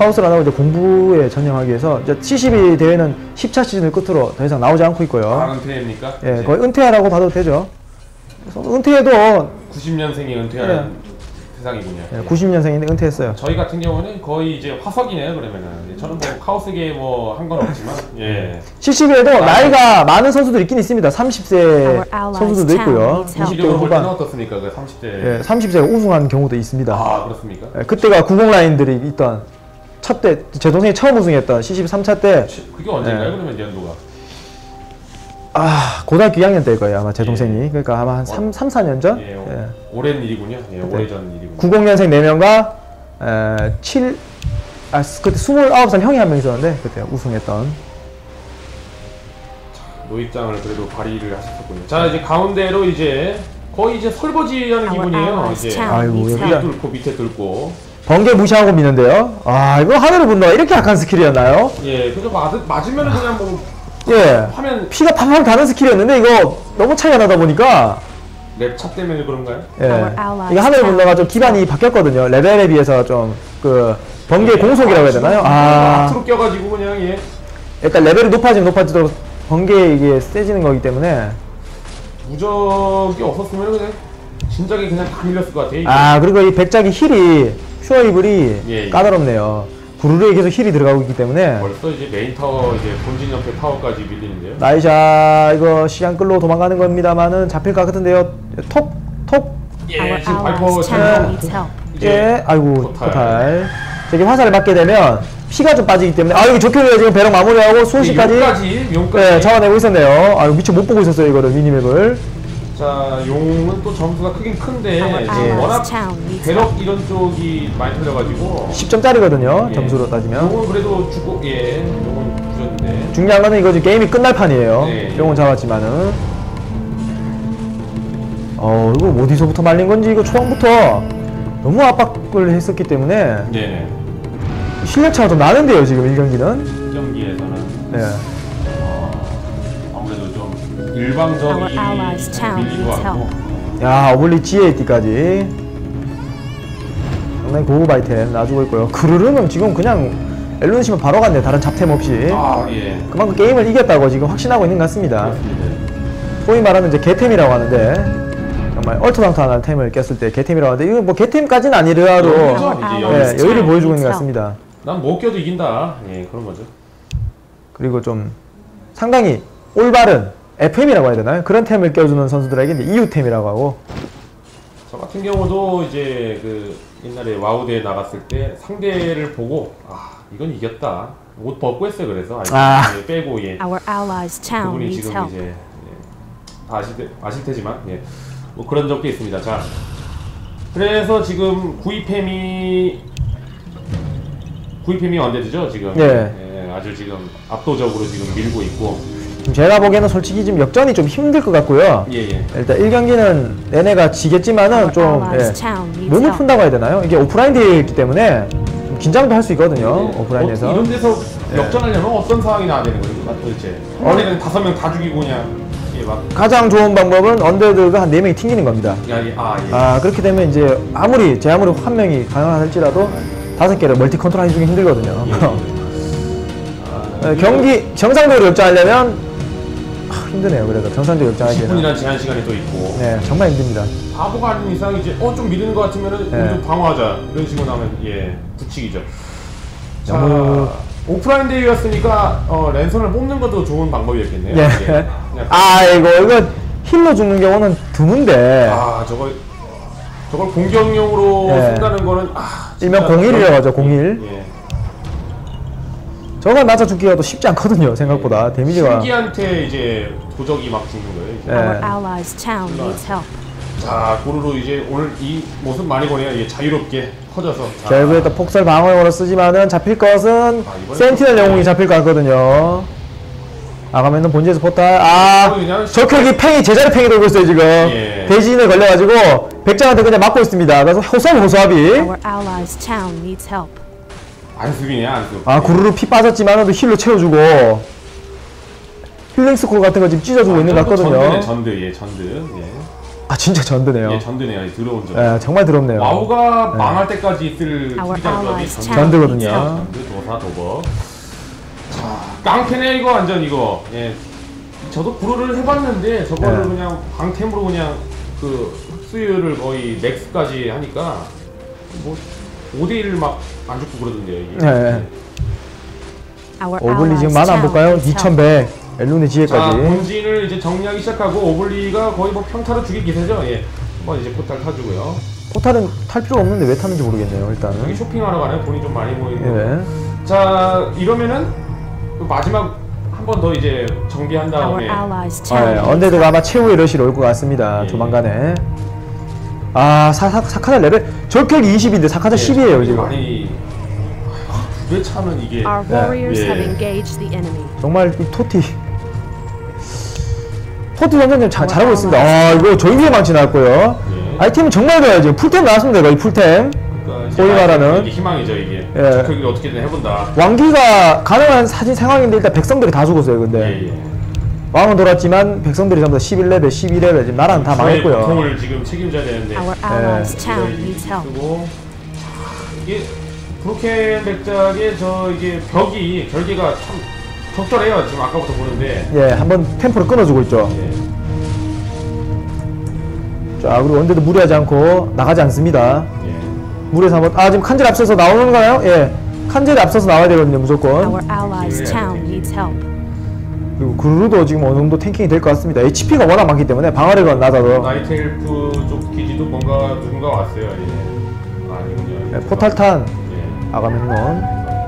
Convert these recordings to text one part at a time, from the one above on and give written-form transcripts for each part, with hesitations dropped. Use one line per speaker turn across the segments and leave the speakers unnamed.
카오스를 안 하고 이제 공부에 전념하기 위해서 이제 CCB 대회는 10차 시즌을 끝으로 더 이상 나오지 않고 있고요.
아, 은퇴입니까?
예, 거의 은퇴하라고 봐도 되죠. 은퇴해도
90년생이 은퇴하는 세상이군요.
예, 90년생인데 은퇴했어요.
저희 같은 경우는 거의 이제 화석이네요. 그러면은 저는 뭐 카오스계 뭐 한 건 없지만 예.
CCB에도 나이가 많은 선수들이 있긴 있습니다. 30세 선수들도 있고요.
20대 후반 어떻습니까? 그 30대.
예, 30세가 우승한 경우도 있습니다.
아, 그렇습니까?
예, 그때가 90 라인들이 있던 첫 때 제 동생이 처음 우승했던 CCB 3차 때.
그게 언제인가요? 그러면 연도가?
아, 고등학교 2학년 때일 거예요. 아마 제 동생이. 그러니까 아마 한 3, 4년 전?
예, 오랜 일이군요. 예, 오래전 일이군요.
90년생 4명과 그때 29살 형이 한 명 있었는데 그때 우승했던.
노입장을 그래도 발휘를 하셨군요. 자, 이제 가운데로 이제 거의 이제 설거지하는 기분이에요. 이제
아이고,
위에 뚫고 밑에 뚫고
번개 무시하고 미는데요. 아, 이거 하늘을 분노가 이렇게 약한 스킬이었나요?
예, 그래서 맞으면 그냥 뭐
예,
화면
피가 팍팍 가는 스킬이었는데 이거 너무 차이가 나다 보니까
랩차 때문에 그런가요?
예, 이게 하늘 분노가 좀 기반이 바뀌었거든요. 레벨에 비해서 좀 그 번개 공속이라고 해야 되나요? 아,
앞으로 껴가지고 그냥 예.
일단 레벨이 높아지면 높아지도록 번개 이게 세지는 거기 때문에.
무적이 없었으면 그냥 진작에 그냥 다 밀렸을 것 같아요. 이게.
아, 그리고 이 백작이 힐이 슈어이블이
예.
까다롭네요. 부르르에 계속 힐이 들어가고 있기 때문에.
벌써 이제 메인 타워 이제 본진 옆에 타워까지 밀리는데요.
나이샤 이거 시간 끌로 도망가는 겁니다만은 잡힐 것 같은데요. 톡.
예, 지금 발포
예, 아이고 포탈. 저기 화살을 맞게 되면 피가 좀 빠지기 때문에. 아, 여기 조큐가 지금 배럭 마무리하고 수호시까지
용까지
잡아내고 있었네요. 아, 미처 못 보고 있었어요 이거를 미니맵을.
자, 용은 또 점수가 크긴 큰데 지금 워낙 배럭 이런 쪽이 많이 털려가지고
10점짜리거든요
예.
점수로 따지면.
용은 그래도 죽고 예, 용은 부셨는데
중요한 거는 이거 지금 게임이 끝날 판이에요.
네.
용은 잡았지만은. 이거 어디서부터 말린 건지 이거 초반부터 너무 압박을 했었기 때문에
네.
실력차가 좀 나는데요 지금 1경기는.
1경기에서는
네.
아무래도 좀 일방적인 밀리고 왔고
야, 어블리 GAT까지 상당히 고급 아이템 놔주고 있고요. 그르르는 지금 그냥 엘루시면 바로 갔네. 다른 잡템 없이.
아, 예.
그만큼 게임을 이겼다고 지금 확신하고 있는 것 같습니다.
그렇습니다.
소위 말하는 이제 개템이라고 하는데 정말 얼토당토하는 템을 꼈을 때 개템이라고 하는데 이거 뭐 개템까지는 아니더라도 여유를 보여주고 있는 것 같습니다.
난 못 껴도 이긴다. 예, 그런 거죠.
그리고 좀 상당히 올바른 FM이라고 해야 되나요? 그런 템을 껴주는 선수들에게 이제 이유템이라고 하고.
저 같은 경우도 이제 그 옛날에 와우 대회 나갔을 때 상대를 보고 이건 이겼다. 옷 벗고 했어요. 그래서 예, 빼고 예. 그분이 지금 이제 다 아실 테지만 예. 뭐 그런 적도 있습니다. 자, 그래서 지금 구이팸이 언데드죠 지금. 예, 아주 지금 압도적으로 지금 밀고 있고.
제가 보기에는 솔직히 지금 역전이 좀 힘들 것 같고요.
예.
일단 1경기는 얘네가 지겠지만은 좀 몸을 푼다고 해야 되나요? 이게 오프라인 대회이기 때문에 좀 긴장도 할 수 있거든요. 오프라인에서.
이런 데서 역전하려면 어떤 상황이 나와야 되는 거예요? 도대체 한 번에는 5명 다 죽이고 그냥
가장 좋은 방법은 언데드가 한 4명이 튕기는 겁니다.
예.
그렇게 되면 이제 제 아무리 한 명이 가능할지라도 5개를 멀티 컨트롤 해주기 힘들거든요. 경기 정상적으로 역전하려면 힘드네요. 그래도 정상적으로 역전하기에는
10분이라는 제한 시간이 또 있고.
네, 정말 힘듭니다.
바보가 아닌 이상 이제 좀 밀리는 것 같으면은 우리 좀 방어하자 이런 식으로 나오면 부칙이죠. 자, 오프라인 대회였으니까 랜선을 뽑는 것도 좋은 방법이었겠네요.
예. 이거 힐로 죽는 경우는 드문데.
저걸 공격용으로 쓴다는 거는
일명 01이라고 하죠. 01. 저거 맞아 죽기가 또 쉽지 않거든요. 생각보다 데미지가.
신기한테 이제 도적이 막 죽는 거예요. 이제. 자, 고루로 이제 오늘 이 모습 많이 보네요. 자유롭게 퍼져서.
결국에 또 폭설 방어용으로 쓰지만은 잡힐 것은 센티넬 영웅이 잡힐 것 같거든요. 가면은 본지에서 포탈. 적혁이 팽이 제자리 팽이 돌고 있어요 지금. 대진에 걸려가지고 백장한테 그냥 맞고 있습니다. 그래서 호소합이.
안습이네, 안습.
구르르 피 빠졌지만은 힐로 채워주고 힐링 스콜 같은 거 지금 찢어주고 있는 것 같거든요.
전드.
아 진짜 전드네요.
예, 전드네요. 들어온 점.
예, 정말 더럽네요.
와우가 망할 때까지 있을 투기장점이
전드거든요.
전드, 도사, 도버. 자, 깡패네 이거 완전 이거. 예. 저도 브루를 해봤는데 저거를 그냥 방템으로 그냥 그 흡수율을 거의 맥스까지 하니까 뭐 5대1 막 안 죽고 그러던데요 이게.
네. 오블리 지금 만화 안 볼까요? 2100 엘룬의 지혜까지.
자, 본진을 이제 정리하기 시작하고 오블리가 거의 뭐 평타로 죽일 기세죠. 예. 한번 이제 포탈 타주고요.
포탈은 탈 필요 없는데 왜 타는지 모르겠네요. 일단은.
여기 쇼핑하러 가네요. 돈이 좀 많이 모이는.
네.
자, 이러면은 마지막 한 번 더 이제 정비한 다음에
언데드가 아마 최후의 러시로 올 것 같습니다. 조만간에. 아, 사카자 레벨 적혈이 20인데 사카자 10이에요 지금.
많이 두 배 차는 이게.
정말 이 토티 선생님 잘하고 있습니다. 아, 이거 저희의 망치 나왔고요. 아이템은 정말 좋아요. 지금 풀템 나왔습니다. 거의 풀템. 소위 말하는
희망이죠 이게. 적혈기를 어떻게든 해본다.
왕기가 가능한 사진 상황인데 일단 백성들이 다 죽었어요. 근데 왕은 돌았지만 백성들이 전부 다 11레벨, 12레벨 지금 나라는 다 망했고요.
고통을 지금 책임져야 되는데. 그리고 이게 브로켄 백작의 저 이게 결계가 참 적절해요. 지금 아까부터 보는데.
예, 한번 템포를 끊어주고 있죠. 자, 그리고 언제도 무리하지 않고 나가지 않습니다. 무리해서 한번 지금 칸젤 앞서서 나오는 거나요? 예, 칸젤이 앞서서 나와야 되거든요, 무조건. 그리고 그루도 지금 어느 정도 탱킹이 될 것 같습니다. HP가 워낙 많기 때문에 방어력은 낮아도.
나이트 엘프 쪽 기지도 뭔가 누군가 왔어요. 아니군요.
네, 포탈탄 아가멤논.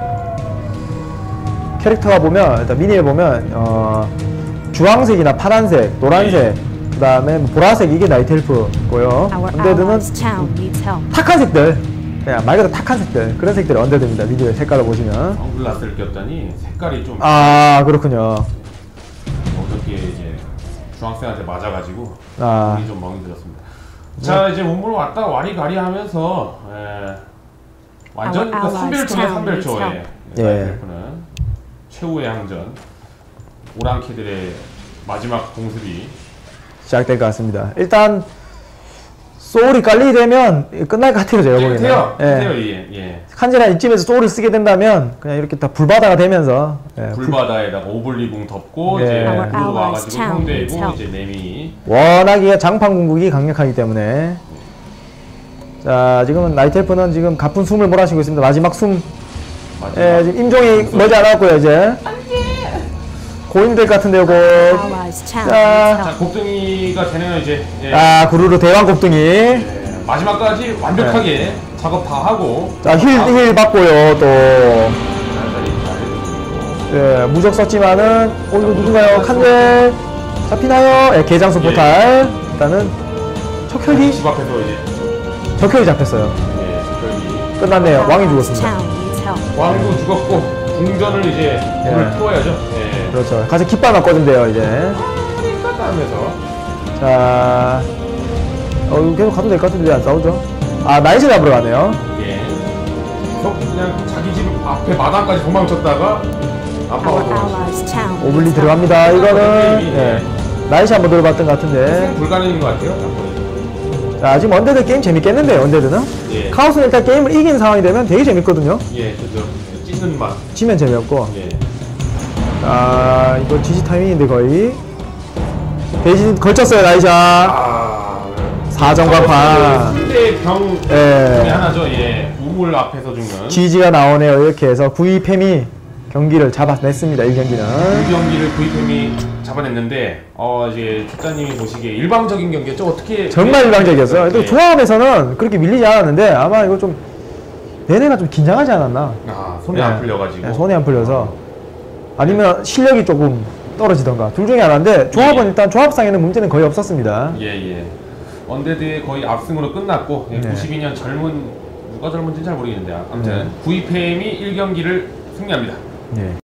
캐릭터가 보면 일단 미니에 보면 주황색이나 파란색, 노란색, 그 다음에 보라색 이게 나이트 엘프고요. 언데드는 탁한 색들, 그냥 말 그대로 탁한 색들, 그런 색들이 언데드입니다. 미니의 색깔을 보시면.
선글라스를 꼈더니 색깔이 좀.
그렇군요.
어저께 이제 중학생한테 맞아가지고 눈이 좀 멍들었습니다. 자, 이제 몸으로 왔다 와리가리 하면서 완전 그 3별초네 3별초. 는 최후의 항전 오랑캐들의 마지막 공습이
시작될 것 같습니다. 일단 소울이 깔리게 되면 끝날 것 같아요. 제가 보기에는. 칸젤한 이쯤에서 소울을 쓰게 된다면 그냥 이렇게 다 불바다가 되면서
불바다에다가 오블리궁 덮고 이제 구로 와가지고 성대고 이제 네미
워낙에 장판 궁극이 강력하기 때문에. 자, 지금은 나이트 엘프는 지금 가쁜 숨을 몰아쉬고 있습니다. 마지막 숨. 지금 임종이 머지않았고요. 이제 고인될 것 같은데요.
자, 곱등이가 되네요 이제.
구루루 대왕 곱등이.
마지막까지 완벽하게 작업 다 하고.
자, 힐 받고요. 또 무적 썼지만은 이거 누군가요? 칸젤 잡히나요? 개장수 포탈. 일단은 척혈기
집 앞에서 이제
적혈이 잡혔어요.
적혈기
끝났네요. 왕이 죽었습니다.
왕도 죽었고 궁전을 이제 불을 태워야죠.
그렇죠. 가서 깃발만 꺼준대요 이제.
하면서.
자, 계속 가도 될 것 같은데 왜 안 싸우죠? 나이트 잡으러 가네요.
그냥 자기 집 앞에 마당까지 도망쳤다가 아빠가 도망쳤어요.
오블리 들어갑니다. 이거는 나이트 한번 들어봤던 것 같은데.
불가능인 것 같아요.
자, 지금 언데드 게임 재밌겠는데요. 언데드는 카오스는 일단 게임을 이긴 상황이 되면 되게 재밌거든요.
그죠. 찢는 맛.
지면 재미없고. 이거 지지 타이밍인데 거의. 대신 걸쳤어요 나이샤. 사정광판.
상대병 중에 하나죠. 우물 앞에서 죽는.
지지가 나오네요. 이렇게 해서 구이팸이 경기를 잡아냈습니다. 1경기는.
1경기를 구이팸이 잡아냈는데 이제 주자님이 보시기에 일방적인 경기였죠. 어떻게
정말 일방적이었어요. 근데 조합에서는 그렇게 밀리지 않았는데 아마 이거 좀 얘네가 좀 긴장하지 않았나.
손이 안 풀려가지고.
손이 안 풀려서. 아니면 실력이 조금 떨어지던가 둘 중에 하나인데 조합은 일단 조합상에는 문제는 거의 없었습니다.
언데드의 거의 압승으로 끝났고 92년 누가 젊은지는 잘 모르겠는데 아무튼 구이팸이 1경기를 승리합니다.